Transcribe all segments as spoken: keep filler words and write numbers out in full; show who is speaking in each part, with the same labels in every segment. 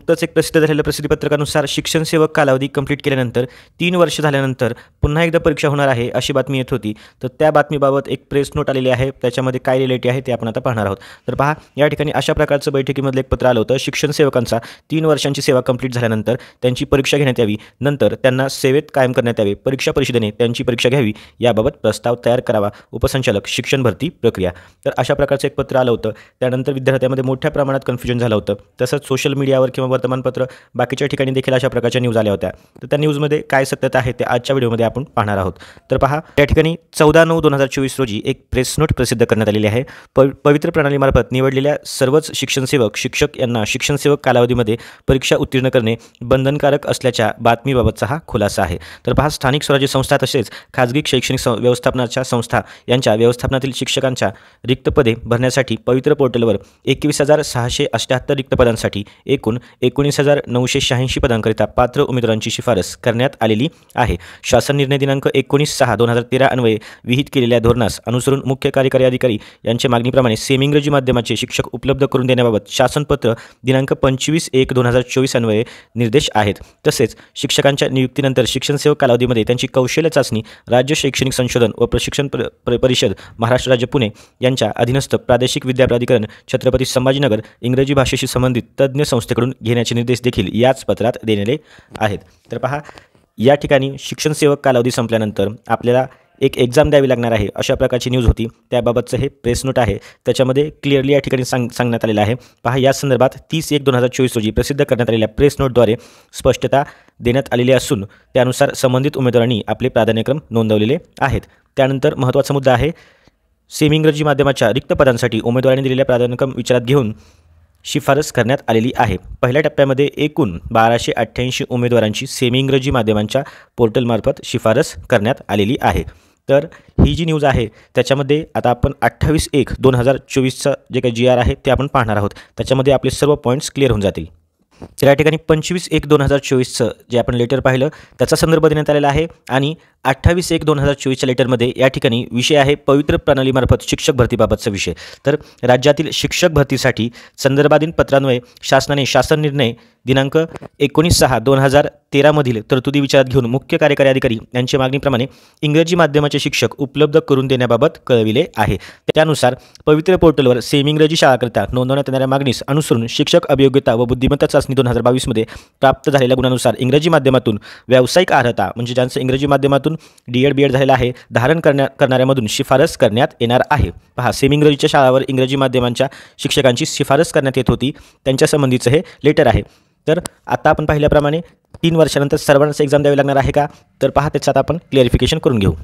Speaker 1: नुकतंच एक प्रसिद्ध झालेल्या प्रसिद्धीपत्रकानुसार शिक्षण सेवक कालावधी कंप्लीट केल्यानंतर तीन वर्ष झाल्यानंतर पुन्हा एकदा परीक्षा होणार आहे अशी बातमी येत होती। तर त्या बातमीबाबत एक प्रेस नोट आलेली आहे, त्याच्यामध्ये काय रिलेटी आहे ते आपण आता पाहणार आहोत। तर पहा, या ठिकाणी अशा प्रकारचं बैठकीमधलं एक पत्र आलं होतं। शिक्षण सेवकांचा तीन वर्षांची सेवा कंप्लीट झाल्यानंतर त्यांची परीक्षा घेण्यात यावी, नंतर त्यांना सेवेत कायम करण्यात यावे, परीक्षा परिषदेने त्यांची परीक्षा घ्यावी याबाबत प्रस्ताव तयार करावा, उपसंचालक शिक्षण भरती प्रक्रिया। तर अशा प्रकारचं एक पत्र आलं होतं। त्यानंतर विद्यार्थ्यांमध्ये मोठ्या प्रमाणात कन्फ्युजन झालं होतं। तसंच सोशल मीडियावर किंवा वर्तमानपत्र बाकीच्या ठिकाणी देखील अशा प्रकारच्या न्यूज आल्या होत्या। तर त्या न्यूजमध्ये काय सत्यता आहे ते आजच्या व्हिडिओमध्ये आपण पाहणार आहोत। तर पहा, या ठिकाणी चौदा नऊ दोन हजार चोवीस रोजी एक प्रेस नोट प्रसिद्ध करण्यात आलेली आहे। प पवित्र प्रणालीमार्फत निवडलेल्या सर्वच शिक्षण सेवक शिक्षक यांना शिक्षण सेवक कालावधीमध्ये परीक्षा उत्तीर्ण करणे बंधनकारक असल्याच्या बातमीबाबतचा हा खुलासा आहे। तर पहा, स्थानिक स्वराज्य संस्था तसेच खाजगी शैक्षणिक व्यवस्थापनाच्या संस्था यांच्या व्यवस्थापनातील शिक्षकांच्या रिक्त पदे भरण्यासाठी पवित्र पोर्टलवर एकवीस हजार सहाशे अठ्ठ्याहत्तर रिक्त पदांसाठी एकूण एकोणीस हजार नऊशे शहाऐंशी पदांकरिता पात्र उमेदवारांची शिफारस करण्यात आलेली आहे। शासन निर्णय दिनांक एकोणीस सहा दोन हजार तेरा अन्वये विहित केलेल्या धोरणास अनुसरून मुख्य कार्यकारी अधिकारी यांच्या मागणीप्रमाणे सेमी इंग्रजी माध्यमाचे शिक्षक उपलब्ध करून देण्याबाबत शासनपत्र दिनांक पंचवीस एक दोन हजार चोवीस अन्वये निर्देश आहेत। तसेच शिक्षकांच्या नियुक्तीनंतर शिक्षण सेवक कालावधीमध्ये त्यांची कौशल्य चाचणी राज्य शैक्षणिक संशोधन व प्रशिक्षण परिषद महाराष्ट्र राज्य पुणे यांच्या अधीनस्थ प्रादेशिक विद्या प्राधिकरण छत्रपती संभाजीनगर इंग्रजी भाषेशी संबंधित तज्ज्ञ संस्थेकडून घेण्याचे निर्देश देखील याच पत्रात देण्यात आहेत। तर पहा, या ठिकाणी शिक्षण सेवक कालावधी संपल्यानंतर आपल्याला एक एक्झाम द्यावी लागणार आहे अशा प्रकारची न्यूज होती। त्याबाबतचं हे प्रेस नोट आहे, त्याच्यामध्ये क्लिअरली या ठिकाणी सांग सांगण्यात आलेलं आहे। पहा, या संदर्भात तीस एक दोन हजार चोवीस रोजी प्रसिद्ध करण्यात आलेल्या प्रेस नोटद्वारे स्पष्टता देण्यात आलेली असून त्यानुसार संबंधित उमेदवारांनी आपले प्राधान्यक्रम नोंदवलेले आहेत। त्यानंतर महत्त्वाचा मुद्दा आहे, सेमी इंग्रजी माध्यमाच्या रिक्त पदांसाठी उमेदवारांनी दिलेल्या प्राधान्यक्रम विचारात घेऊन शिफारस करण्यात आलेली आहे। पहिल्या टप्प्यामध्ये एकूण बाराशे अठ्ठ्याऐंशी उमेदवारांची सेमी इंग्रजी माध्यमांच्या पोर्टलमार्फत शिफारस करण्यात आलेली आहे। तर ही जी न्यूज आहे त्याच्यामध्ये आता आपण अठ्ठावीस एक दोन हजार चोवीसचा जे काही जी आर आहे ते आपण पाहणार आहोत। त्याच्यामध्ये आपले सर्व पॉईंट्स क्लिअर होऊन जातील। तर या ठिकाणी पंचवीस एक दोन हजार चोवीसचं जे आपण लेटर पाहिलं त्याचा संदर्भ देण्यात आलेला आहे आणि अठ्ठावीस एक दोन हजार चोवीसच्या लेटरमध्ये या ठिकाणी विषय आहे पवित्र प्रणालीमार्फत शिक्षक भरतीबाबतचा विषय। तर राज्यातील शिक्षक भरतीसाठी संदर्भाधीन पत्रान्वये शासनाने शासन निर्णय दिनांक एकोणीस सहा दोन हजार तेरामधील तरतुदी विचारात घेऊन मुख्य कार्यकारी अधिकारी यांच्या मागणीप्रमाणे इंग्रजी माध्यमाचे शिक्षक उपलब्ध करून देण्याबाबत कळविले आहे। त्यानुसार पवित्र पोर्टलवर सेमी इंग्रजी शाळाकरिता नोंदवण्यात येणाऱ्या मागणीस अनुसरून शिक्षक अभियोग्यता व बुद्धिमत्ता चाचणी दोन हजार बावीसमध्ये प्राप्त झालेल्या गुणानुसार इंग्रजी माध्यमातून व्यावसायिक अर्हता म्हणजे ज्यांचं इंग्रजी माध्यमातून डी एड बी एड झालेलं आहे धारण करण्या करणाऱ्यामधून शिफारस करण्यात येणार आहे। पहा, सेमी इंग्रजीच्या शाळावर इंग्रजी माध्यमांच्या शिक्षकांची शिफारस करण्यात येत होती त्यांच्या संबंधीचं हे लेटर आहे। तर आता आपण पाहिल्याप्रमाणे तीन वर्षानंतर सर्वांनाच एक्झाम द्यावी लागणार आहे का, तर पहा त्याचं आता आपण क्लिअरिफिकेशन करून घेऊ।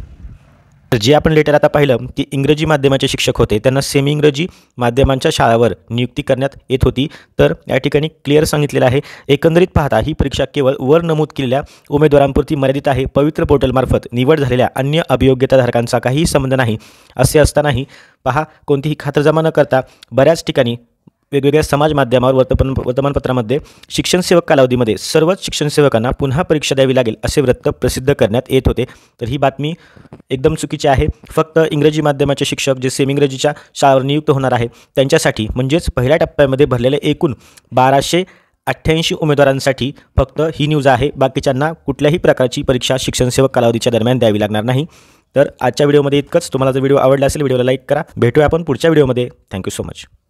Speaker 1: तर जे आपण लेटर आता पाहिलं की इंग्रजी माध्यमाचे शिक्षक होते त्यांना सेमी इंग्रजी माध्यमांच्या शाळावर नियुक्ती करण्यात येत होती। तर या ठिकाणी क्लिअर सांगितलेलं आहे, एकंदरीत पाहता ही परीक्षा केवळ वर नमूद केलेल्या उमेदवारांपुरती मर्यादित आहे। पवित्र पोर्टलमार्फत निवड झालेल्या अन्य अभियोग्यताधारकांचा काहीही संबंध नाही। असे असतानाही पहा, कोणतीही खातरजमा न करता बऱ्याच ठिकाणी वेगवेगळ्या समाज माध्यमावर वर्तमान वर्तमानपत्रामध्ये शिक्षण सेवक कालावधीमध्ये सर्वच शिक्षण सेवकांना पुन्हा परीक्षा द्यावी लागेल असे वृत्त प्रसिद्ध करण्यात येत होते। तर ही बातमी एकदम चुकीची आहे। फक्त इंग्रजी माध्यमाचे शिक्षक जे सेमी इंग्रजीच्या शाळावर नियुक्त होणार आहे त्यांच्यासाठी म्हणजेच पहिल्या टप्प्यामध्ये भरलेले एकूण बाराशे अठ्ठ्याऐंशी उमेदवारांसाठी फक्त ही न्यूज आहे। बाकीच्यांना कुठल्याही प्रकारची परीक्षा शिक्षण सेवक कालावधीच्या दरम्यान द्यावी लागणार नाही। तर आजच्या व्हिडिओमध्ये इतकंच। तुम्हाला जर व्हिडिओ आवडला असेल व्हिडिओला लाईक करा। भेटूया आपण पुढच्या व्हिडिओमध्ये। Thank you so much.